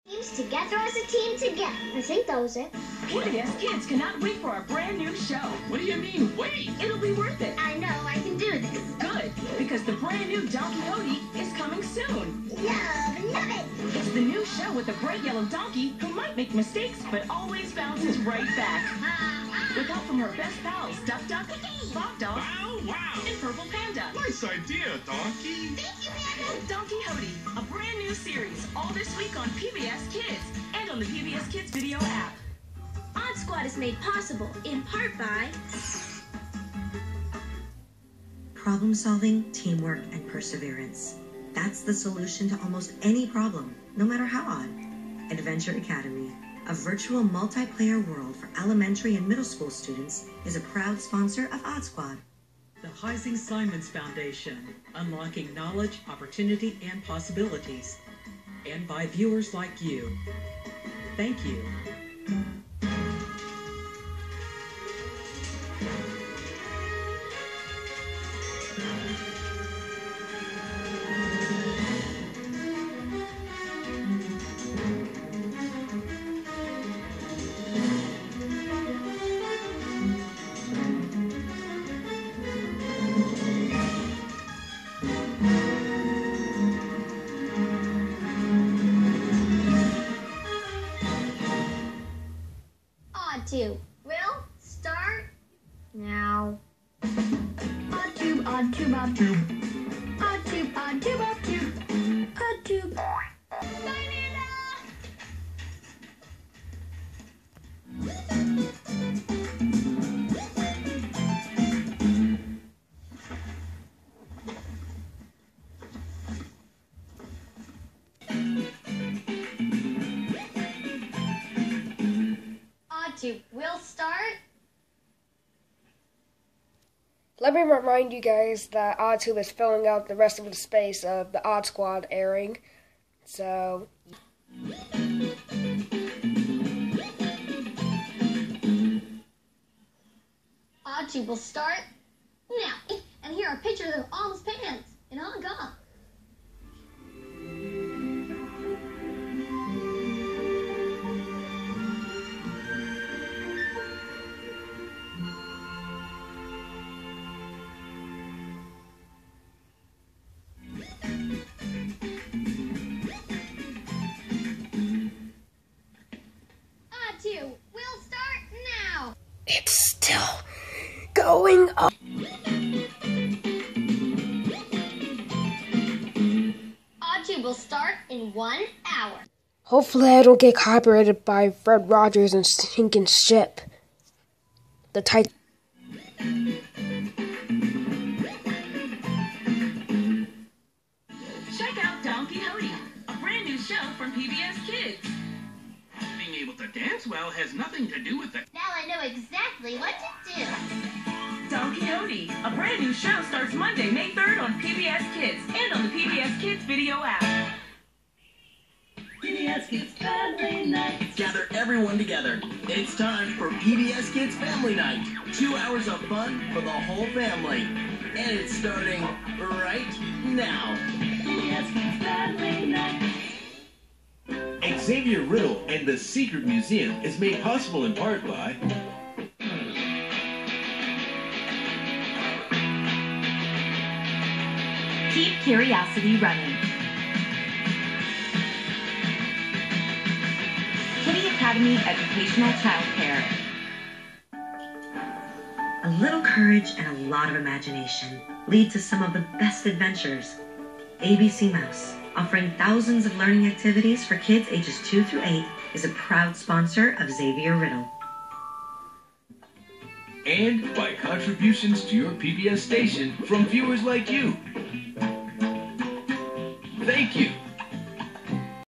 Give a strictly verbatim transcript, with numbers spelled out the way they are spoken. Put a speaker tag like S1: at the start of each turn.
S1: Teams together as a team together. I think that was it.
S2: P B S Kids cannot wait for our brand new show.
S3: What do you mean, wait?
S2: It'll be worth it.
S1: I know, I can do this.
S2: Good, because the brand new Don Quixote is coming soon.
S1: Love, love it.
S2: It's the new show with a bright yellow donkey who might make mistakes, but always bounces right back. With help from her best pals, Duck Duck, Bop Dog,
S3: Wow, wow.
S2: and Purple Panda.
S3: Nice idea, Donkey.
S1: Thank you, Panda.
S2: Don Quixote, a brand new series, all this week on P B S Kids and on the P B S Kids video app.
S1: Odd Squad is made possible in part by
S4: problem solving, teamwork, and perseverance. That's the solution to almost any problem, no matter how odd. Adventure Academy, a virtual multiplayer world for elementary and middle school students, is a proud sponsor of Odd Squad.
S5: The Heising Simons Foundation, unlocking knowledge, opportunity, and possibilities. And by viewers like you. Thank you.
S1: Two. Will start now. Odd tube, odd tube, odd tube. Odd tube, odd tube, odd tube. Odd tube. Banana! Tube will start.
S6: Let me remind you guys that OddTube is filling out the rest of the space of the Odd Squad airing. So
S1: OddTube will start now. And here are pictures of all his pants in Hong Kong. Two will start now.
S6: It's still going up.
S1: OddTube will start in one hour.
S6: Hopefully I don't get copyrighted by Fred Rogers and Sinking Ship. The title.
S2: Check out Don Quixote, a brand new show from P B S Kids.
S3: Being able to dance well has nothing to do with it.
S1: Now I know exactly what to do.
S2: Don Quixote, a brand new show starts Monday, May third on P B S Kids and on the P B S Kids video app.
S7: P B S Kids Family Night.
S8: Gather everyone together. It's time for P B S Kids Family Night. Two hours of fun for the whole family. And it's starting right now.
S7: P B S Kids Family Night.
S9: Xavier Riddle and the Secret Museum is made possible in part by
S2: Keep Curiosity Running. Kitty Academy Educational Childcare.
S4: A little courage and a lot of imagination lead to some of the best adventures. A B C Mouse, offering thousands of learning activities for kids ages two through eight, is a proud sponsor of Xavier Riddle.
S9: and by contributions to your P B S station from viewers like you. Thank you.